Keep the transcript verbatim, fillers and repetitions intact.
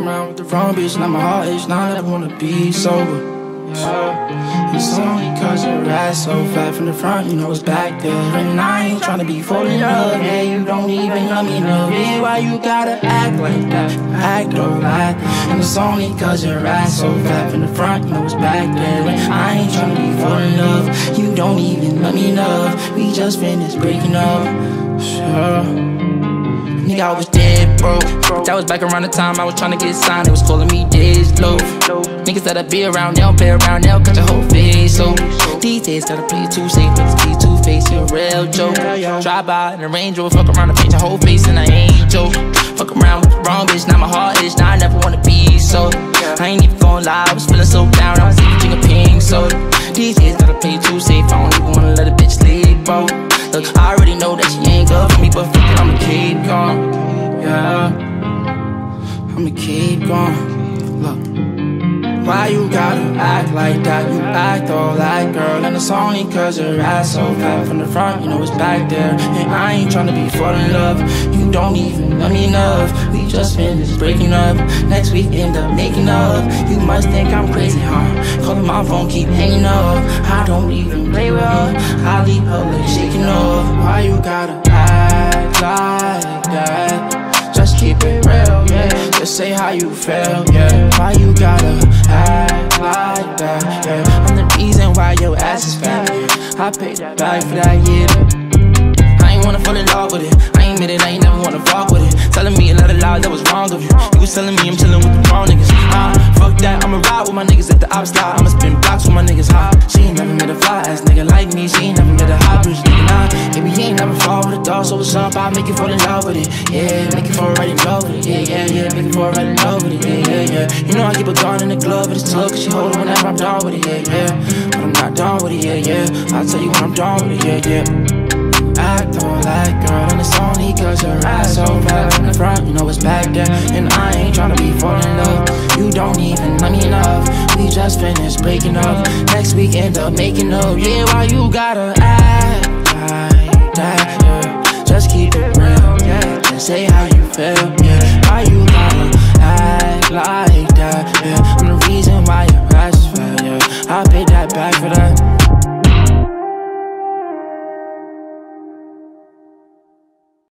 around with the wrong bitch, now my heart is not, I never wanna be sober. Yeah. It's only cause your ass so fat from the front, you know it's back there. And I ain't tryna be falling in love, yeah, you don't even love me enough. Yeah, why you gotta act like that, act all like that. And it's only cause your ass so fat from the front, you know it's back there. And I ain't tryna be falling in love, you don't even love me enough. We just finished breaking up, sure. Nigga, I was dead broke. That was back around the time I was tryna get signed. They was calling me Diz Loaf. Niggas that I be around, they don't play around, they'll cut your whole face. So these days gotta play it too safe, niggas be two faced, you a real joke. Drive by in a Range Rover, fuck around and paint your whole face, and I ain't joke. Fuck around with the wrong bitch, now my heart is, now I never wanna be so. I ain't even gon' lie, I was feeling so down, I was even drinking pink soda. These days gotta play it too safe, I don't even wanna let a bitch sleep, bro. Look, I already know that she ain't good for me, but fuck it, I'ma keep going, yeah. I'ma keep going, look. Why you gotta act like that? You act all like girl, and it's only cause your ass so fat from the front, you know it's back there. And I ain't tryna be falling in love, you don't even love me enough. We just finished breaking up, next week end up making up. You must think I'm crazy, huh? Calling my phone, keep hanging up. I don't even play with her, I leave her like shaking off. Why you gotta act like that? Just keep it real, yeah. Just say how you feel, yeah. Why you gotta act like that, yeah. I'm the reason why your ass is fat, yeah. I paid that back for that, yeah. I ain't wanna fall in love with it, I ain't admit it, I ain't never wanna fuck with it. Telling me a lot of lies that was wrong of you. You was telling me I'm chillin' with the wrong niggas. Ah, fuck that, I'ma ride with my niggas at the op slide. I'ma spin blocks with my niggas high. She ain't never met a fly ass nigga like me. She ain't never met a hot bitch nigga, nah. Baby, you ain't never fall with a dog, so what's up? I'll make you fall in love with it, yeah. Make you fall right in love with it, yeah, yeah, yeah. Make you fall right in love with it, yeah, yeah, yeah. You know I keep a gun in the glove, but it's tough cause she hold it whenever I'm done with it, yeah, yeah. But I'm not done with it, yeah, yeah. I'll tell you when I'm done with it, yeah, yeah. Act all like girl, and it's only cause your ass so fat from the front, you know it's back there. And I ain't tryna be falling in love, you don't even love me enough. We just finished breaking up, next week end up making up. Yeah, why you gotta act like that, yeah. Just keep it real, yeah. Just say how you feel.